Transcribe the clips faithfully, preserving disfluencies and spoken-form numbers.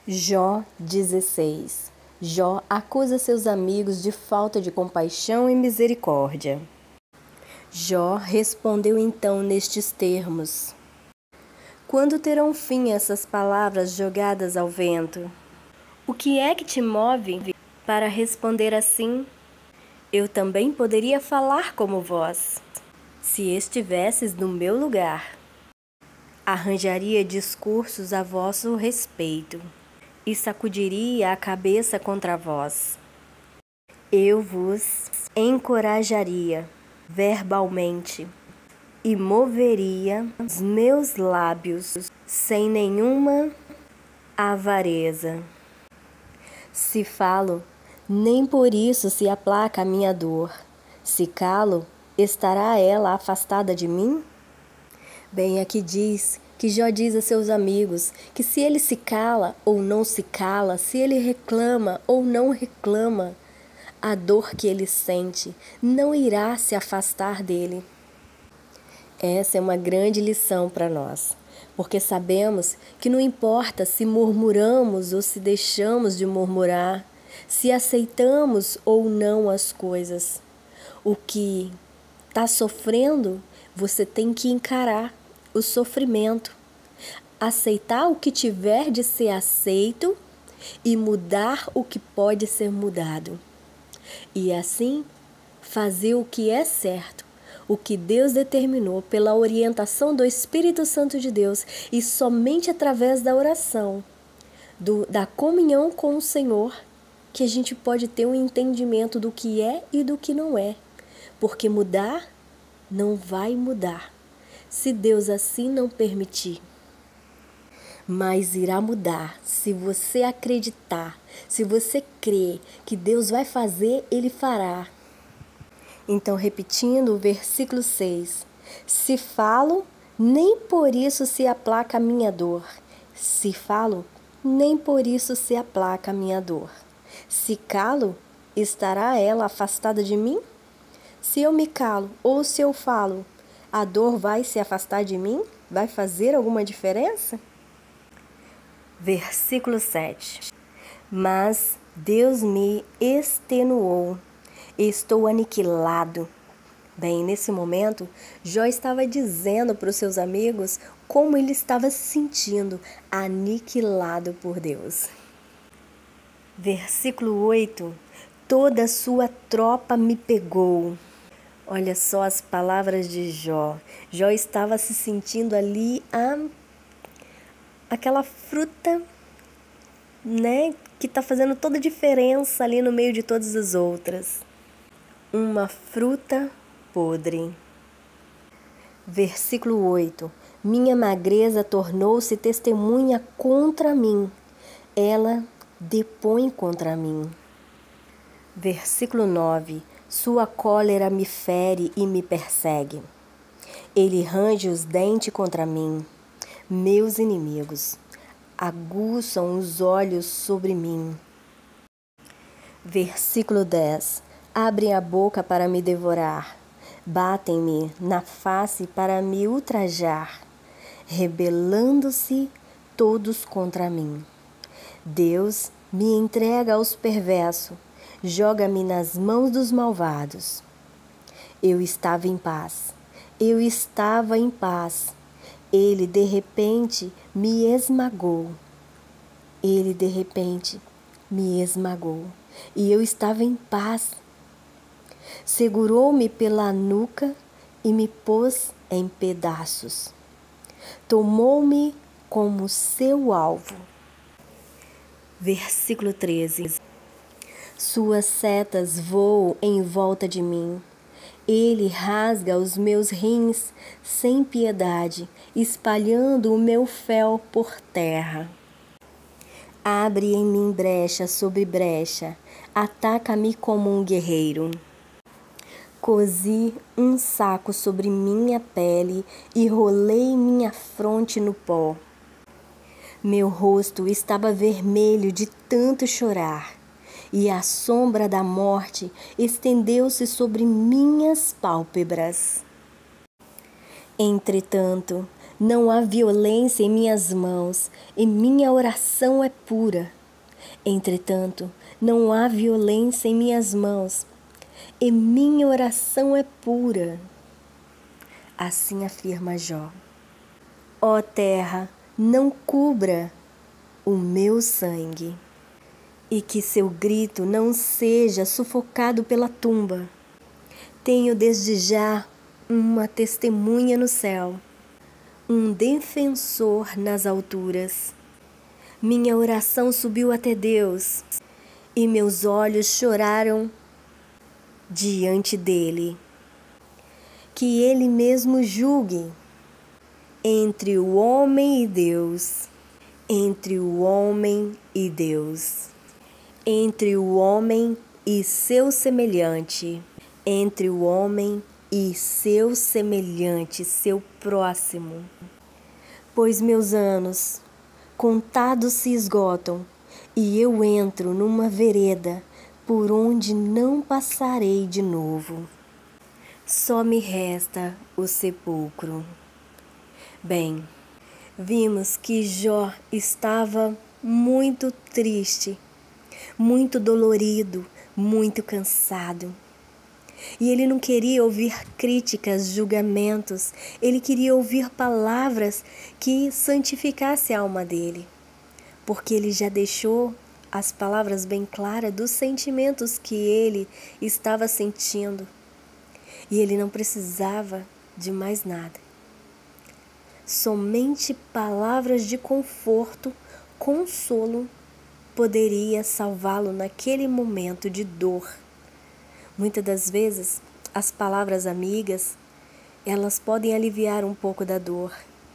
Jó dezesseis. Jó acusa seus amigos de falta de compaixão e misericórdia. Jó respondeu então nestes termos: Quando terão fim essas palavras jogadas ao vento? O que é que te move para responder assim? Eu também poderia falar como vós, se estivesses no meu lugar. Arranjaria discursos a vosso respeito e sacudiria a cabeça contra vós. Eu vos encorajaria verbalmente e moveria os meus lábios sem nenhuma avareza. Se falo, nem por isso se aplaca a minha dor. Se calo, estará ela afastada de mim? Bem, aqui diz que Jó diz a seus amigos que se ele se cala ou não se cala, se ele reclama ou não reclama, a dor que ele sente não irá se afastar dele. Essa é uma grande lição para nós, porque sabemos que não importa se murmuramos ou se deixamos de murmurar, se aceitamos ou não as coisas. O que está sofrendo, você tem que encarar o sofrimento, aceitar o que tiver de ser aceito e mudar o que pode ser mudado. E assim, fazer o que é certo, o que Deus determinou pela orientação do Espírito Santo de Deus e somente através da oração, do, da comunhão com o Senhor, que a gente pode ter um entendimento do que é e do que não é. Porque mudar não vai mudar, se Deus assim não permitir. Mas irá mudar se você acreditar, se você crer que Deus vai fazer, Ele fará. Então, repetindo o versículo seis. Se falo, nem por isso se aplaca a minha dor. Se falo, nem por isso se aplaca a minha dor. Se calo, estará ela afastada de mim? Se eu me calo ou se eu falo, a dor vai se afastar de mim? Vai fazer alguma diferença? Versículo sete. Mas Deus me extenuou, estou aniquilado. Bem, nesse momento, Jó estava dizendo para os seus amigos como ele estava se sentindo, aniquilado por Deus. Versículo oito. Toda a sua tropa me pegou. Olha só as palavras de Jó. Jó estava se sentindo ali a, aquela fruta, né, que está fazendo toda a diferença ali no meio de todas as outras. Uma fruta podre. Versículo oito. Minha magreza tornou-se testemunha contra mim. Ela depõe contra mim. Versículo nove. Sua cólera me fere e me persegue. Ele range os dentes contra mim. Meus inimigos aguçam os olhos sobre mim. Versículo dez. Abrem a boca para me devorar. Batem-me na face para me ultrajar. Rebelando-se todos contra mim. Deus me entrega aos perversos. Joga-me nas mãos dos malvados. Eu estava em paz. Eu estava em paz. Ele de repente me esmagou. Ele de repente me esmagou. E eu estava em paz. Segurou-me pela nuca e me pôs em pedaços. Tomou-me como seu alvo. Versículo treze. Suas setas voam em volta de mim. Ele rasga os meus rins sem piedade, espalhando o meu fel por terra. Abre em mim brecha sobre brecha, ataca-me como um guerreiro. Cozi um saco sobre minha pele e rolei minha fronte no pó. Meu rosto estava vermelho de tanto chorar. E a sombra da morte estendeu-se sobre minhas pálpebras. Entretanto, Não há violência em minhas mãos, e minha oração é pura. Entretanto, não há violência em minhas mãos, e minha oração é pura. Assim afirma Jó. Ó terra, não cubra o meu sangue, e que seu grito não seja sufocado pela tumba. Tenho desde já uma testemunha no céu, um defensor nas alturas. Minha oração subiu até Deus, e meus olhos choraram diante dele. Que ele mesmo julgue entre o homem e Deus, entre o homem e Deus, entre o homem e seu semelhante, entre o homem e seu semelhante, seu próximo. Pois meus anos contados se esgotam, e eu entro numa vereda por onde não passarei de novo. Só me resta o sepulcro. Bem, vimos que Jó estava muito triste, muito dolorido, muito cansado. E ele não queria ouvir críticas, julgamentos, ele queria ouvir palavras que santificassem a alma dele, porque ele já deixou as palavras bem claras dos sentimentos que ele estava sentindo, e ele não precisava de mais nada. Somente palavras de conforto, consolo, poderia salvá-lo naquele momento de dor. Muitas das vezes, as palavras amigas, elas podem aliviar um pouco da dor.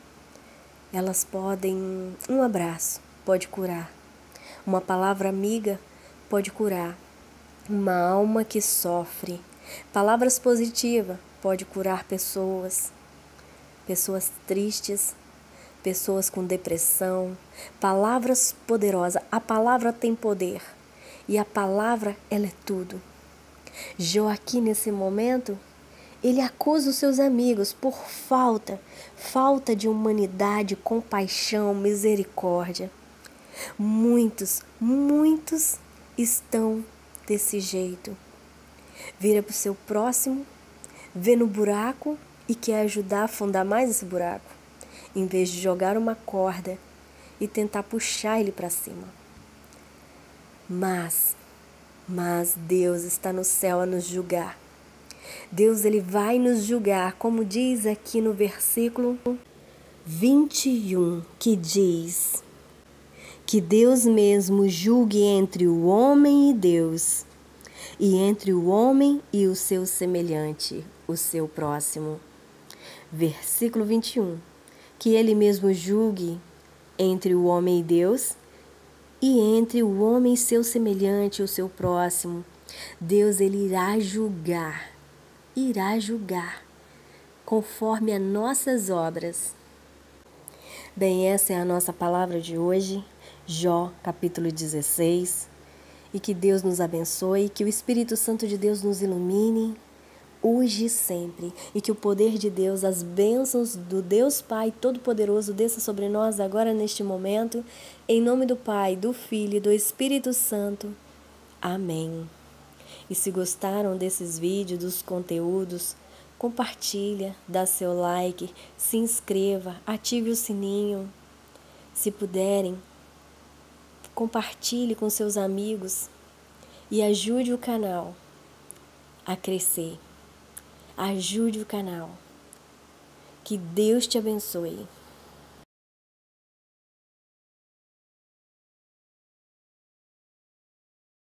Elas podem, um abraço pode curar. Uma palavra amiga pode curar. Uma alma que sofre. Palavras positivas pode curar pessoas. Pessoas tristes, pessoas com depressão. Palavras poderosas. A palavra tem poder. E a palavra, ela é tudo. Jó aqui nesse momento, ele acusa os seus amigos por falta, falta de humanidade, compaixão, misericórdia. Muitos, muitos estão desse jeito. Vira para o seu próximo, vê no buraco e quer ajudar a afundar mais esse buraco, em vez de jogar uma corda e tentar puxar ele para cima. Mas... Mas Deus está no céu a nos julgar. Deus, ele vai nos julgar, como diz aqui no versículo vinte e um, que diz que Deus mesmo julgue entre o homem e Deus, e entre o homem e o seu semelhante, o seu próximo. Versículo vinte e um, que ele mesmo julgue entre o homem e Deus, e entre o homem e seu semelhante, o seu próximo. Deus, ele irá julgar, irá julgar, conforme as nossas obras. Bem, essa é a nossa palavra de hoje, Jó, capítulo dezesseis. E que Deus nos abençoe, que o Espírito Santo de Deus nos ilumine, hoje e sempre, e que o poder de Deus, as bênçãos do Deus Pai Todo-Poderoso desça sobre nós agora neste momento, em nome do Pai, do Filho e do Espírito Santo. Amém. E se gostaram desses vídeos, dos conteúdos, compartilha, dá seu like, se inscreva, ative o sininho. Se puderem, compartilhe com seus amigos e ajude o canal a crescer. Ajude o canal. Que Deus te abençoe.